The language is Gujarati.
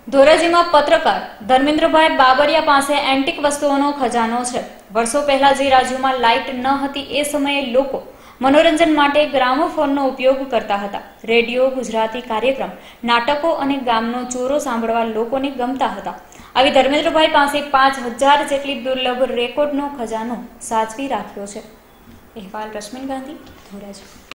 ધોરાજીમાં પત્રકાર ધર્મેન્દ્રભાઈ બાબરિયા પાસે એન્ટિક વસ્તુઓનો ખજાનો છે। વર્ષો પહેલા જે રાજ્યોમાં લાઇટ ન હતી એ સમયે લોકો મનોરંજન માટે ગ્રામોફોનનો ઉપયોગ કરતા હતા। રેડિયો, ગુજરાતી કાર્યક્રમ, નાટકો અને ગામનો ચોરો સાંભળવા લોકોને ગમતા હતા। આવી ધર્મેન્દ્રભાઈ પાસે 5000 જેટલી દુર્લભ રેકોર્ડનો ખજાનો સાચવી રાખ્યો છે। અહેવાલ રશ્મિન ગાંધી, ધોરાજી।